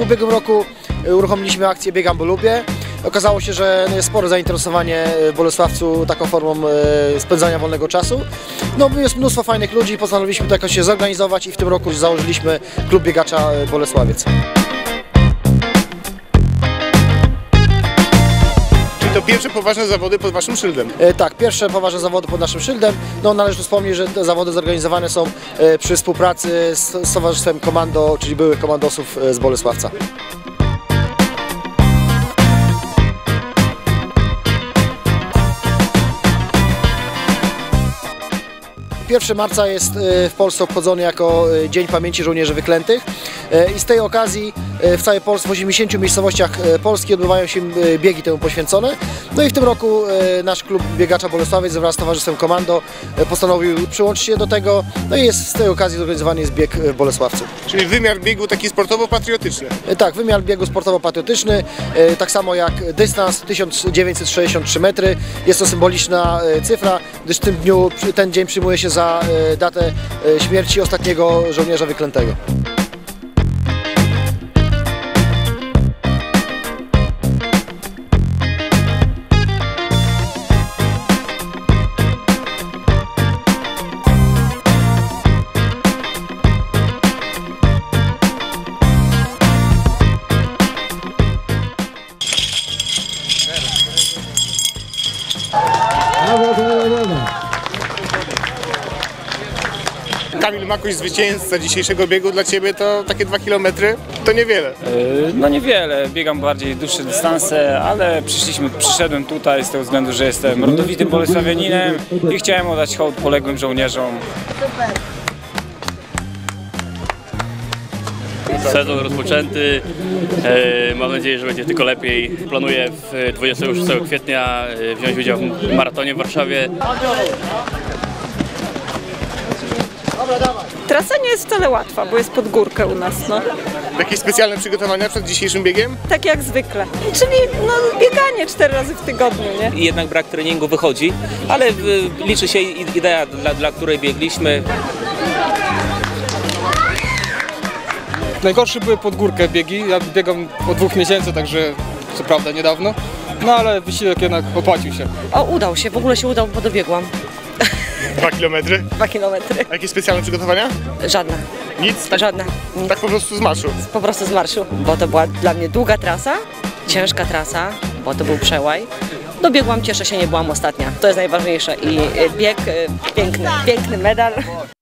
ubiegłym roku uruchomiliśmy akcję Biegam, bo lubię. Okazało się, że jest spore zainteresowanie w Bolesławcu taką formą spędzania wolnego czasu. No, jest mnóstwo fajnych ludzi, postanowiliśmy to jakoś się zorganizować i w tym roku założyliśmy klub biegacza Bolesławiec. To pierwsze poważne zawody pod waszym szyldem. Tak, pierwsze poważne zawody pod naszym szyldem. No, należy tu wspomnieć, że te zawody zorganizowane są przy współpracy z Towarzystwem Komando, czyli byłych komandosów z Bolesławca. 1 marca jest w Polsce obchodzony jako Dzień Pamięci Żołnierzy Wyklętych i z tej okazji w całej Polsce, w 80 miejscowościach Polski odbywają się biegi temu poświęcone. No i w tym roku nasz klub biegacza Bolesławiec wraz z Towarzystwem Komando postanowił przyłączyć się do tego, no i jest z tej okazji zorganizowany jest bieg w Bolesławcu. Czyli wymiar biegu taki sportowo-patriotyczny. Tak, wymiar biegu sportowo-patriotyczny, tak samo jak dystans 1963 metry. Jest to symboliczna cyfra, gdyż w tym dniu, ten dzień przyjmuje się za datę śmierci ostatniego żołnierza wyklętego. Kamil Makuś, zwycięzca dzisiejszego biegu, dla Ciebie to takie 2 km to niewiele. No niewiele, biegam bardziej dłuższe dystanse, ale przyszedłem tutaj z tego względu, że jestem rodowitym bolesławianinem i chciałem oddać hołd poległym żołnierzom. Sezon rozpoczęty, mam nadzieję, że będzie tylko lepiej. Planuję 26 kwietnia wziąć udział w maratonie w Warszawie. Trasa nie jest wcale łatwa, bo jest pod górkę u nas. No. Jakieś specjalne przygotowania przed dzisiejszym biegiem? Tak jak zwykle. Czyli bieganie 4 razy w tygodniu, nie? I jednak brak treningu wychodzi, ale liczy się idea, dla której biegliśmy. Najgorsze były pod górkę biegi. Ja biegam od 2 miesięcy, także co prawda niedawno. No ale wysiłek jednak opłacił się. O, udał się, w ogóle się udał, bo dobiegłam. 2 km? 2 kilometry. A jakieś specjalne przygotowania? Żadne. Nic? Tak, Żadne. Nic. Tak po prostu z marszu? Po prostu z marszu, bo to była dla mnie długa trasa, ciężka trasa, bo to był przełaj. Dobiegłam, cieszę się, nie byłam ostatnia. To jest najważniejsze i bieg, piękny medal.